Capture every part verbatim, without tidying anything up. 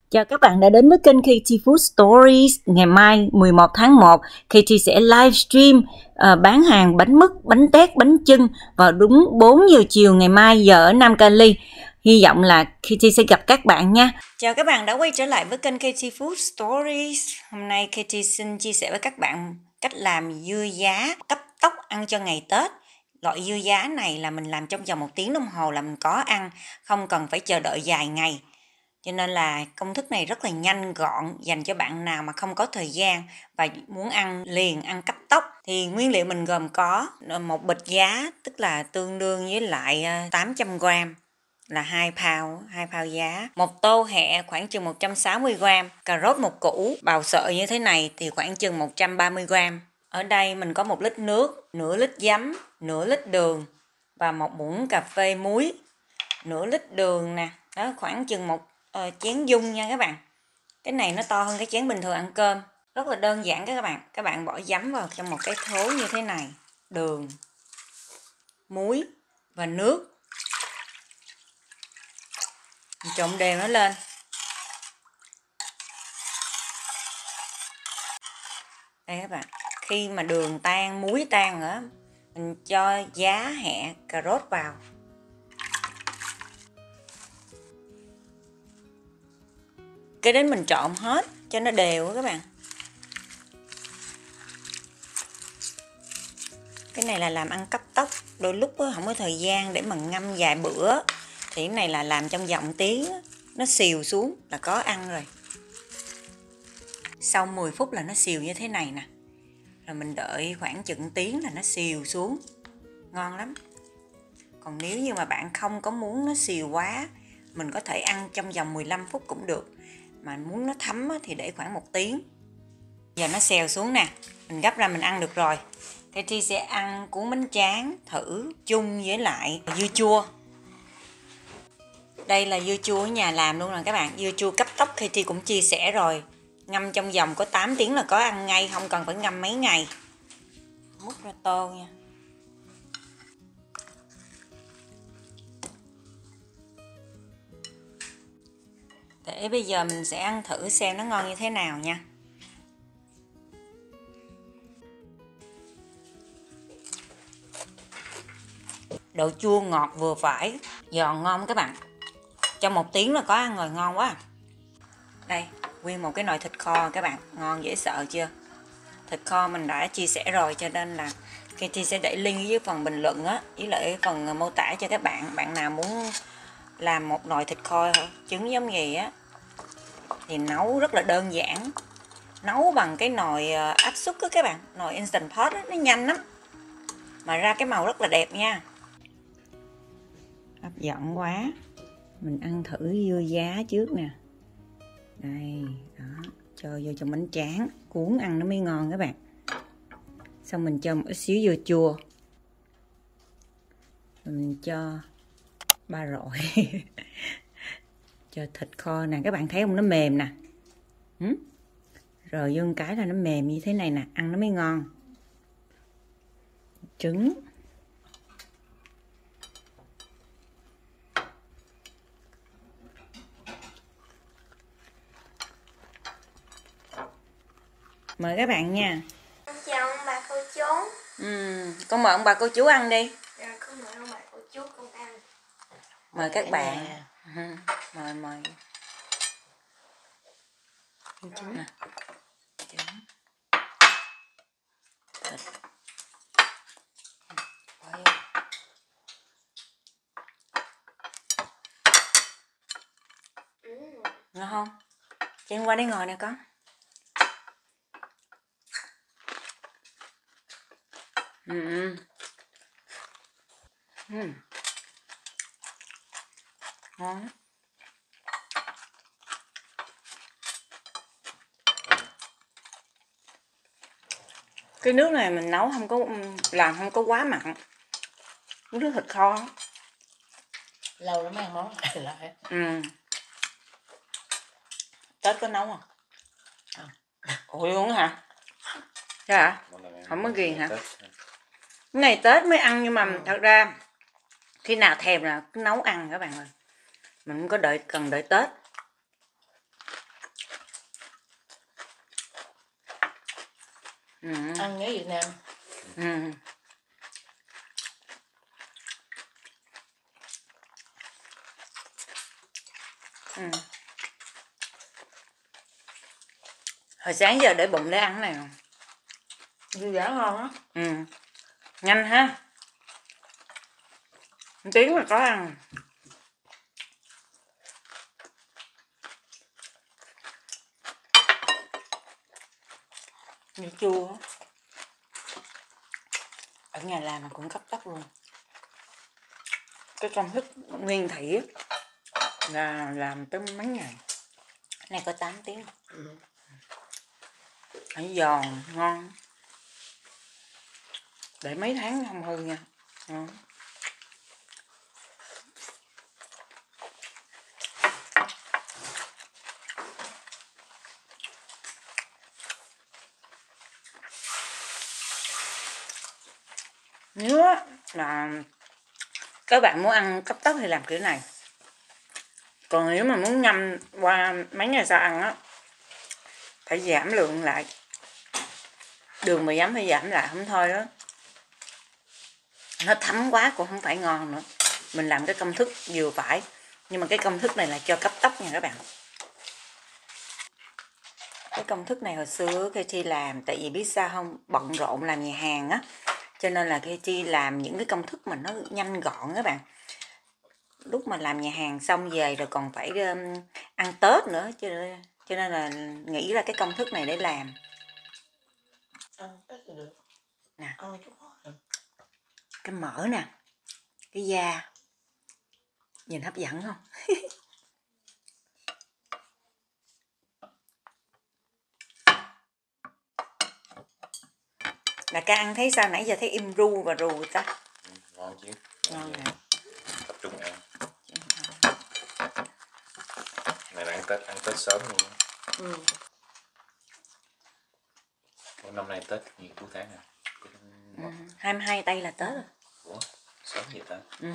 Chào các bạn đã đến với kênh ca tê Food Stories. Ngày mai mười một tháng một, ca tê sẽ livestream uh, bán hàng bánh mứt, bánh tét, bánh chưng vào đúng bốn giờ chiều ngày mai giờ ở Nam Cali. Hy vọng là ca tê sẽ gặp các bạn nha. Chào các bạn đã quay trở lại với kênh ca tê Food Stories. Hôm nay ca tê xin chia sẻ với các bạn cách làm dưa giá cấp tốc ăn cho ngày Tết. Loại dưa giá này là mình làm trong vòng một tiếng đồng hồ là mình có ăn, không cần phải chờ đợi dài ngày. Cho nên là công thức này rất là nhanh gọn, dành cho bạn nào mà không có thời gian và muốn ăn liền, ăn cấp tốc. Thì nguyên liệu mình gồm có một bịch giá, tức là tương đương với lại tám trăm gram là hai pound, hai pound giá. Một tô hẹ khoảng chừng một trăm sáu mươi gram, cà rốt một củ bào sợi như thế này thì khoảng chừng một trăm ba mươi gram. Ở đây mình có một lít nước, nửa lít giấm, nửa lít đường và một muỗng cà phê muối, nửa lít đường nè, đó khoảng chừng một uh, chén dung nha các bạn. Cái này nó to hơn cái chén bình thường ăn cơm. Rất là đơn giản các bạn. Các bạn bỏ giấm vào trong một cái thố như thế này, đường, muối và nước, trộn đều nó lên. Đây các bạn, khi mà đường tan, muối tan nữa, mình cho giá, hẹ, cà rốt vào. Cái đến mình trộn hết cho nó đều các bạn. Cái này là làm ăn cấp tốc, đôi lúc không có thời gian để mà ngâm vài bữa thì cái này là làm trong vòng tiếng, nó xìu xuống là có ăn rồi. Sau mười phút là nó xìu như thế này nè, rồi mình đợi khoảng chừng tiếng là nó xìu xuống, ngon lắm. Còn nếu như mà bạn không có muốn nó xìu quá, mình có thể ăn trong vòng mười lăm phút cũng được, mà muốn nó thấm thì để khoảng một tiếng. Giờ nó xèo xuống nè, mình gấp ra mình ăn được rồi. ca tê sẽ ăn cuốn bánh tráng thử chung với lại dưa chua. Đây là dưa chua ở nhà làm luôn nè các bạn. Dưa chua cấp tốc ca tê cũng chia sẻ rồi, ngâm trong vòng có tám tiếng là có ăn ngay, không cần phải ngâm mấy ngày. Múc ra tô nha. Để bây giờ mình sẽ ăn thử xem nó ngon như thế nào nha. Độ chua ngọt vừa phải, giòn ngon các bạn. Trong một tiếng là có ăn rồi, ngon quá. Đây, nguyên một cái nồi thịt kho các bạn, ngon dễ sợ chưa? Thịt kho mình đã chia sẻ rồi, cho nên là ca tê sẽ để link dưới phần bình luận á, với lại phần mô tả cho các bạn. Bạn nào muốn làm một nồi thịt kho trứng giống gì á thì nấu rất là đơn giản. Nấu bằng cái nồi áp suất á các bạn, nồi Instant Pot á, nó nhanh lắm. Mà ra cái màu rất là đẹp nha. Hấp dẫn quá. Mình ăn thử dưa giá trước nè. Đây, đó, cho vô trong bánh tráng, cuốn ăn nó mới ngon các bạn. Xong mình cho một ít xíu dưa chua. Rồi mình cho ba rọi. Cho thịt kho nè, các bạn thấy không, nó mềm nè. Ừ? Rồi vô một cái là nó mềm như thế này nè, ăn nó mới ngon. Trứng. Mời các bạn nha. Chào ông bà cô chú. Ừ, con mời ông bà cô chú ăn đi. Rồi con mời ông bà cô chú con ăn. Mời các bạn. Ừ, mời mời. Trứng nè. Trứng. Thịt. Ừ. Ngon không? Chen qua đây ngồi nè con. Ừ. Ừ. Ngon lắm. Cái nước này mình nấu không có, làm không có quá mặn. Nước thịt kho. Lâu lắm ăn món này lại. Ừ. Tết có nấu không? Không. Ủa luôn hả? Dạ. Không có ghiền hả? Cái này Tết mới ăn, nhưng mà ừ. thật ra khi nào thèm là cứ nấu ăn các bạn ơi. Mình không có đợi, cần đợi Tết. Ừ. Ăn nhớ Việt Nam. Ừ. Ừ. Hồi sáng giờ để bụng để ăn này. Dư dả ngon á. Ừ. Nhanh ha. Một tiếng mà có ăn. Như chua á. Ở nhà làm mà cũng cấp tốc luôn. Cái công thức nguyên thủy là làm tới mấy ngày. Này có tám tiếng. Ừ. Nó giòn, ngon. Để mấy tháng không hư nha. Ngon. Nếu là các bạn muốn ăn cấp tốc thì làm kiểu này. Còn nếu mà muốn ngâm qua mấy ngày sau ăn á, phải giảm lượng lại. Đường mà dám phải giảm lại không thôi đó. Nó thấm quá cũng không phải ngon nữa. Mình làm cái công thức vừa phải. Nhưng mà cái công thức này là cho cấp tốc nha các bạn. Cái công thức này hồi xưa Katie làm, tại vì biết sao không, bận rộn làm nhà hàng á, cho nên là Katie làm những cái công thức mà nó nhanh gọn các bạn. Lúc mà làm nhà hàng xong về rồi còn phải um, ăn Tết nữa, cho nên, cho nên là nghĩ ra cái công thức này để làm. Ăn Tết thì được. Nè. Ăn chút thôi. Cái mỡ nè, cái da, nhìn hấp dẫn không? Là ca ăn thấy sao, nãy giờ thấy im ru và rù ta? Ừ, ngon chứ. Ngon nè. Tập trung ăn. Này là ăn Tết, ăn Tết sớm luôn. Ừ. Ủa, năm nay Tết nhiều cuối tháng à? Ừ. hai mươi hai tây là Tết rồi. Ủa, sớm vậy ta? Ừ.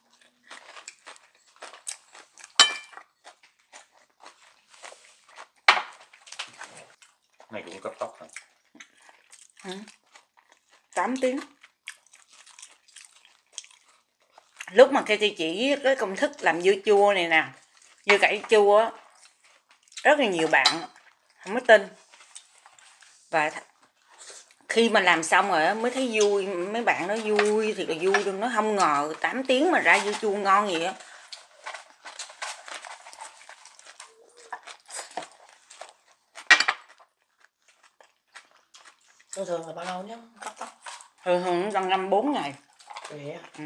Này cũng cấp tốc hả? Ừ. tám tiếng. Lúc mà Katie chỉ cái công thức làm dưa chua này nè, dưa cải chua á, rất là nhiều bạn không có tin. Và khi mà làm xong rồi á mới thấy vui, mấy bạn nói vui thì là vui luôn, nó không ngờ tám tiếng mà ra dưa chua ngon vậy á. Thường thường là bao lâu nhá cấp tốc? Thường thường nó ngâm bốn ngày. Vậy á. Ừ.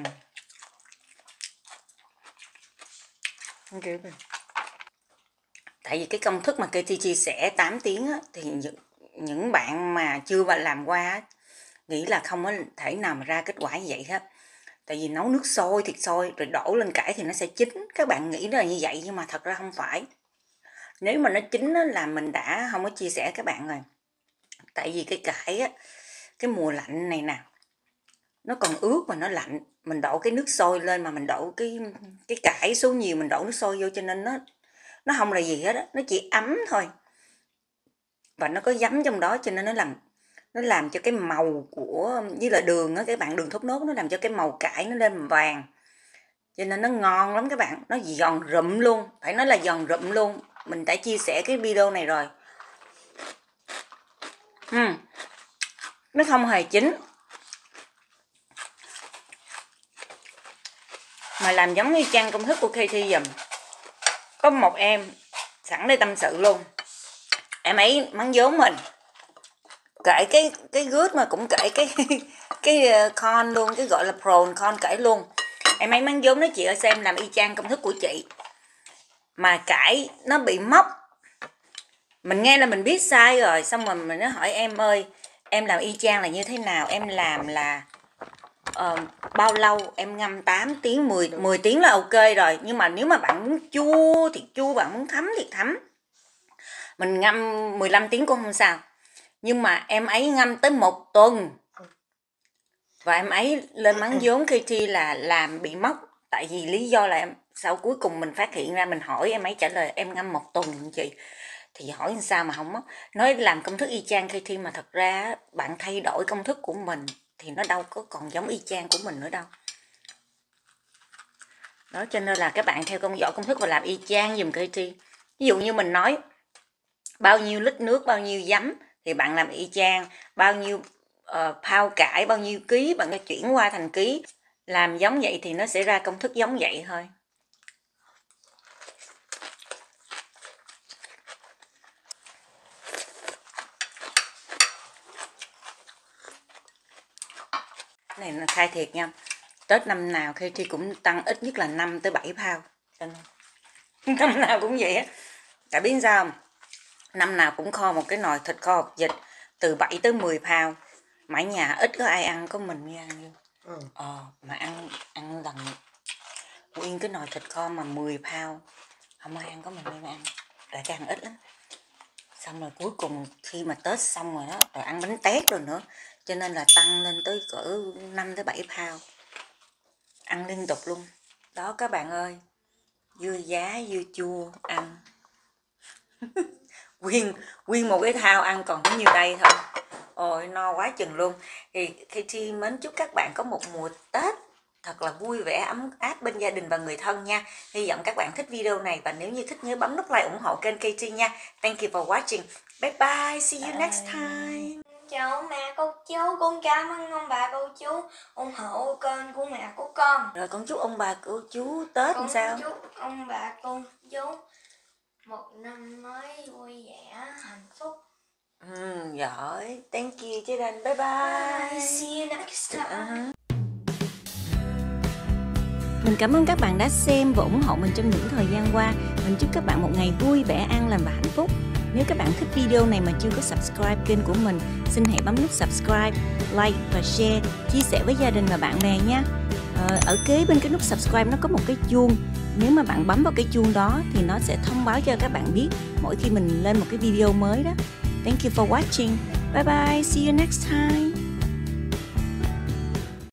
Okay. Tại vì cái công thức mà Katie chia sẻ tám tiếng á, thì những, những bạn mà chưa vào làm qua á, nghĩ là không có thể nào mà ra kết quả như vậy hết. Tại vì nấu nước sôi, thịt sôi rồi đổ lên cải thì nó sẽ chín. Các bạn nghĩ là như vậy nhưng mà thật ra không phải. Nếu mà nó chín á, là mình đã không có chia sẻ các bạn rồi. Tại vì cái cải á, cái mùa lạnh này nè, nó còn ướt mà nó lạnh. Mình đổ cái nước sôi lên mà mình đổ cái cái cải số nhiều, mình đổ nước sôi vô cho nên nó nó không là gì hết á, nó chỉ ấm thôi. Và nó có giấm trong đó cho nên nó làm nó làm cho cái màu của với lại đường á, các bạn, đường thốt nốt nó làm cho cái màu cải nó lên vàng. Cho nên nó ngon lắm các bạn, nó giòn rụm luôn, phải nói là giòn rụm luôn. Mình đã chia sẻ cái video này rồi. Ừ. Nó không hề chín. Mà làm giống như trang công thức của Katie dùm. Có một em sẵn đây tâm sự luôn. Em ấy mắng vốn mình. Kể cái cái gút mà cũng kể cái cái con luôn, cái gọi là prawn con kể luôn. Em ấy mắng vốn nói chị ơi xem làm y chang công thức của chị. Mà cải nó bị móc. Mình nghe là mình biết sai rồi, xong rồi mình nó hỏi em ơi, em làm y chang là như thế nào? Em làm là uh, bao lâu? Em ngâm tám tiếng, mười, mười tiếng là ok rồi. Nhưng mà nếu mà bạn muốn chua thì chua, bạn muốn thấm thì thấm. Mình ngâm mười lăm tiếng cũng không sao. Nhưng mà em ấy ngâm tới một tuần. Và em ấy lên mắng vốn Katie là làm bị móc. Tại vì lý do là em, sau cuối cùng mình phát hiện ra, mình hỏi em ấy trả lời em ngâm một tuần chị. Thì hỏi làm sao mà không mất. Nói làm công thức y chang Katie mà thật ra bạn thay đổi công thức của mình thì nó đâu có còn giống y chang của mình nữa đâu. Đó, cho nên là các bạn theo công dõi công thức và làm y chang dùm Katie. Ví dụ như mình nói bao nhiêu lít nước, bao nhiêu giấm thì bạn làm y chang, bao nhiêu uh, pound cải, bao nhiêu ký bạn có chuyển qua thành ký, làm giống vậy thì nó sẽ ra công thức giống vậy thôi. Này là khai thiệt nha, Tết năm nào Katie cũng tăng ít nhất là năm tới bảy pound. Năm nào cũng vậy á. Tại biết sao không? Năm nào cũng kho một cái nồi thịt kho hột vịt từ bảy tới mười pound. Mà ở nhà ít có ai ăn, có mình mới ăn vô. Ừ. Ờ, mà ăn ăn lần nguyên cái nồi thịt kho mà mười pound. Không ai ăn, có mình mới ăn. Đại ca ăn ít lắm. Xong rồi cuối cùng khi mà Tết xong rồi đó, rồi ăn bánh tét rồi nữa. Cho nên là tăng lên tới cỡ năm tới bảy pound. Ăn liên tục luôn. Đó các bạn ơi. Dưa giá, dưa chua ăn. Nguyên, nguyên một cái thao ăn còn có nhiêu đây thôi. Ôi no quá chừng luôn. Thì Katie mến chúc các bạn có một mùa Tết thật là vui vẻ, ấm áp bên gia đình và người thân nha. Hy vọng các bạn thích video này và nếu như thích nhớ bấm nút like ủng hộ kênh Katie nha. Thank you for watching. Bye bye. See you next time. Chào ông bà cô chú, con cảm ơn ông bà cô chú ủng hộ kênh của mẹ của con. Rồi con chúc ông bà cô chú Tết làm sao? Con chúc ông bà cô chú một năm mới vui vẻ, hạnh phúc. Ừ, giỏi. Thank you Jaden. Bye bye. Bye. See you next time. Uh-huh. Mình cảm ơn các bạn đã xem và ủng hộ mình trong những thời gian qua. Mình chúc các bạn một ngày vui vẻ, an lành và hạnh phúc. Nếu các bạn thích video này mà chưa có subscribe kênh của mình, xin hãy bấm nút subscribe, like và share, chia sẻ với gia đình và bạn bè nha. Ờ, ở kế bên cái nút subscribe nó có một cái chuông. Nếu mà bạn bấm vào cái chuông đó thì nó sẽ thông báo cho các bạn biết mỗi khi mình lên một cái video mới đó. Thank you for watching. Bye bye. See you next time.